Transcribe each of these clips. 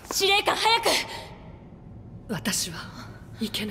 司令官早く。 私はいけない。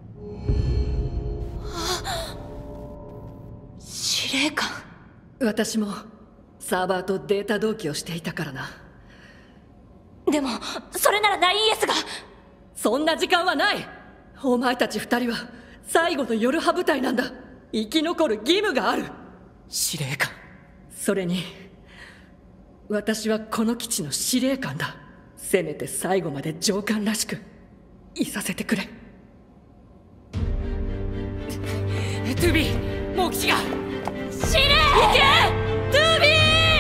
司令官。 私もサーバーとデータ同期をしていたからな。 でもそれなら 9S が。 そんな時間はない。お前たち2人は最後の夜派部隊なんだ。生き残る義務がある。 司令官。 それに私はこの基地の司令官だ。せめて最後まで上官らしくいさせてくれ。 トゥービー、もう基地が。 司令。 行けトゥービー。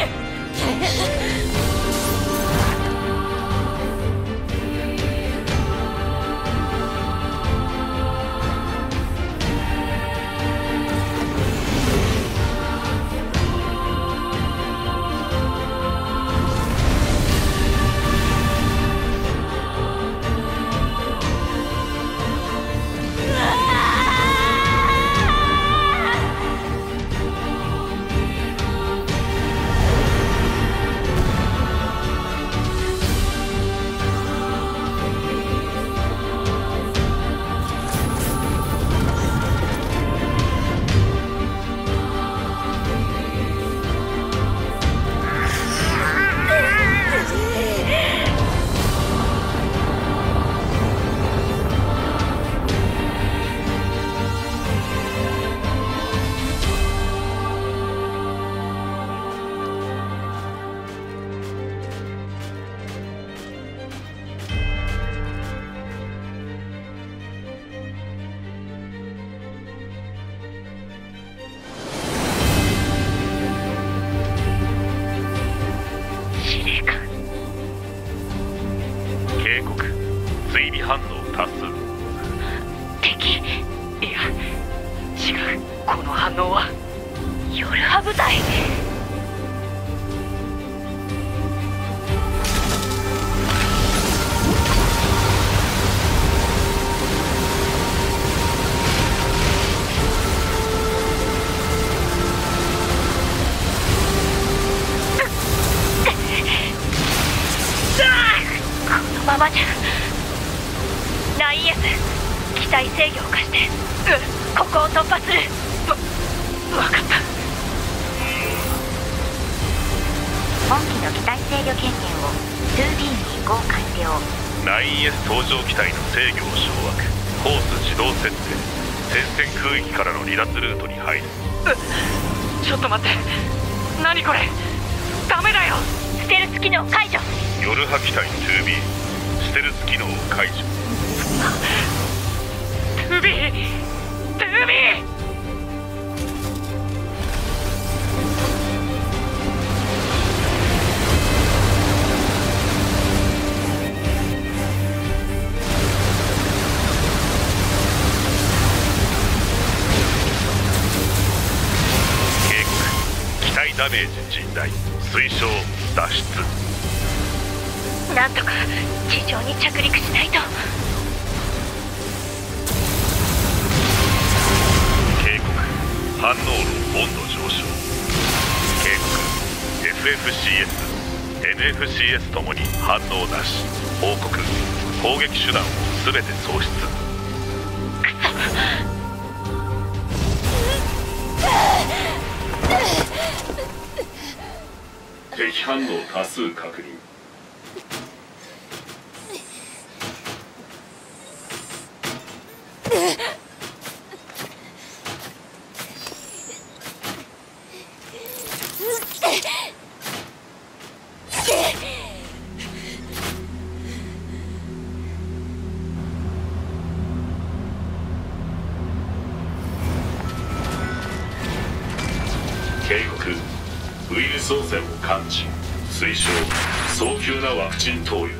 追尾反応多数。 敵。いや違う、この反応は夜派部隊。このままじゃ。9S、機体制御を貸して、ここを突破する。分かった。 本機の機体制御権限を 2D に移行完了。 9S 搭乗機体の制御を掌握。コース自動設定。戦線空域からの離脱ルートに入る。 ちょっと待って、何これ。ダメだよ。ステルス機能解除。 夜派機体 2B、 ステルス機能を解除。 トゥービー、トゥービー。 警告、機体ダメージ甚大。推奨脱出。 なんとか地上に着陸しないと。 警告、反応炉温度上昇。警告、 FFCS、NFCS ともに反応なし。報告、攻撃手段を全て喪失。敵反応多数確認。警告、ウイルス汚染を感知。推奨早急なワクチン投与。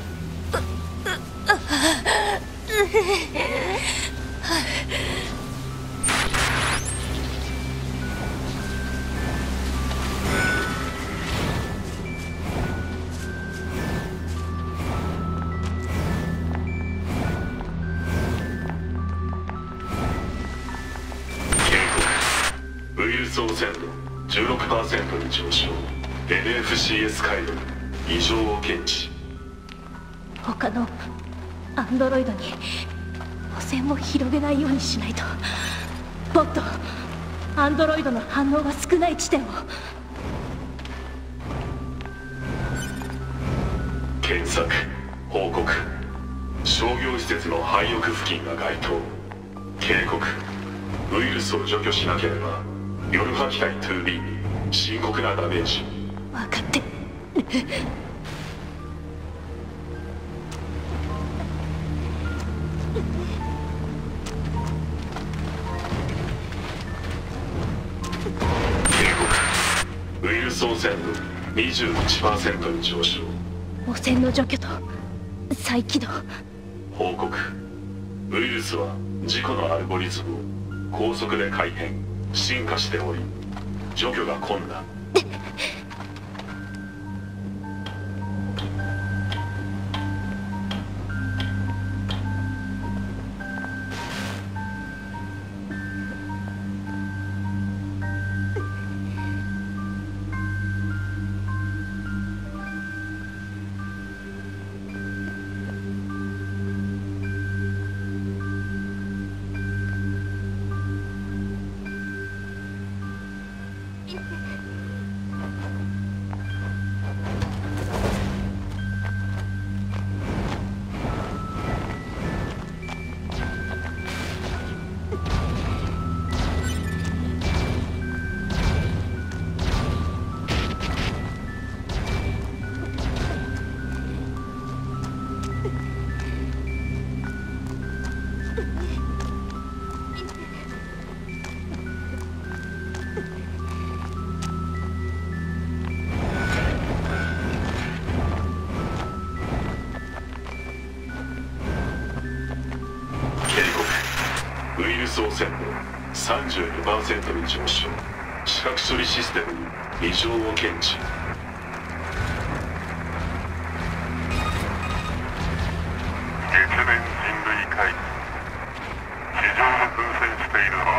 警告、ウイルス汚染度 16% に上昇。 NFCS 回路異常を検知。 他のアンドロイドに汚染を広げないようにしないと。もっとアンドロイドの反応が少ない地点を。 検索報告。商業施設の廃屋付近が該当。警告。ウイルスを除去しなければヨルハ機体 2B に深刻なダメージ。 分かってウイルス汚染度 21% に上昇。 汚染の除去と再起動。 報告。ウイルスは自己のアルゴリズムを高速で改変進化しており、除去が困難。汚染度 32% に上昇。視覚処理システムに異常を検知。 月面人類会議、地上で風船しているの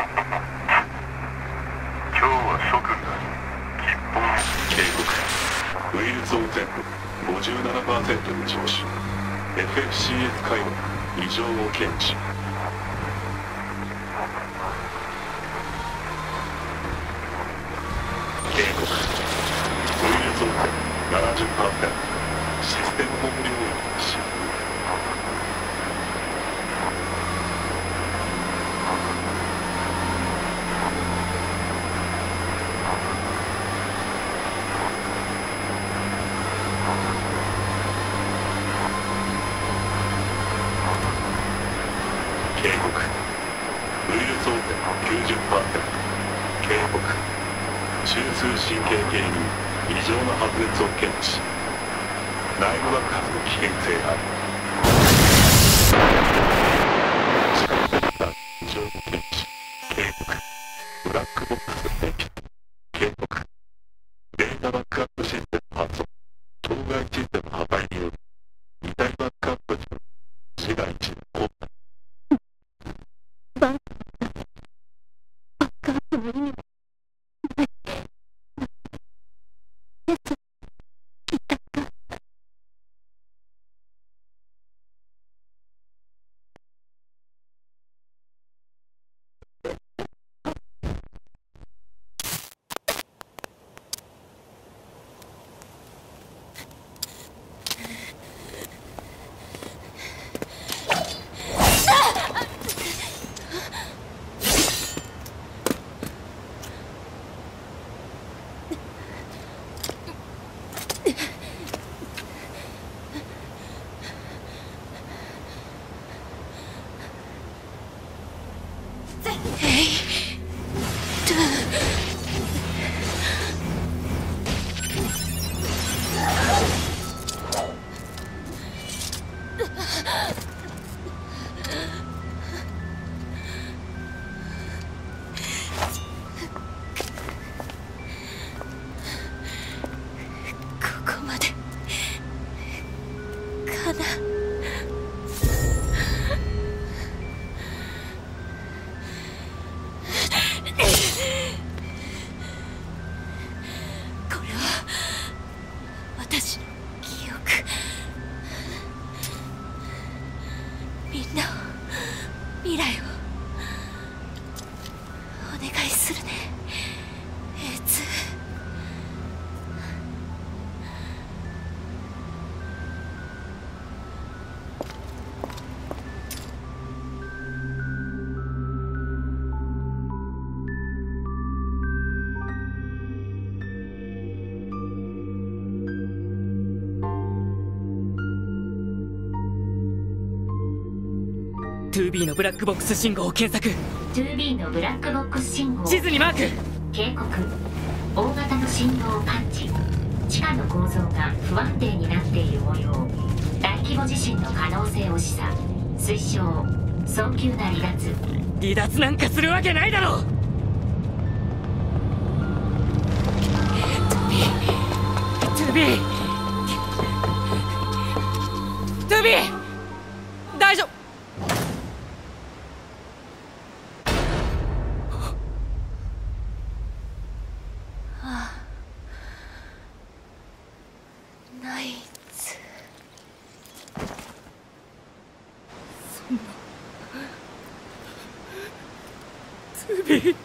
今日は諸君だ。吉報。 警告。ウイルス汚染度 57% に上昇。FFCF 回路異常を検知。警告。ウイルス汚染 70%。システム本領域侵入。警告。ウイルス汚染 90%。警告。中枢神経系に異常な発熱を検知。内部爆発の危険性あり。異常を検知。警告。ブラックボックス電気。警告。データバックアップシステム発動。当該システム破壊による遺体バックアップ時の市街地の困難。 バックアップの意味も未来をお願いするね、A2。 2B のブラックボックス信号を検索。 2B のブラックボックス信号。 地図にマーク。 警告。大型の振動を感知。地下の構造が不安定になっている模様。大規模地震の可能性を示唆。推奨。早急な離脱。 離脱なんかするわけないだろう。 2B 大丈夫。 ナイツ。 2B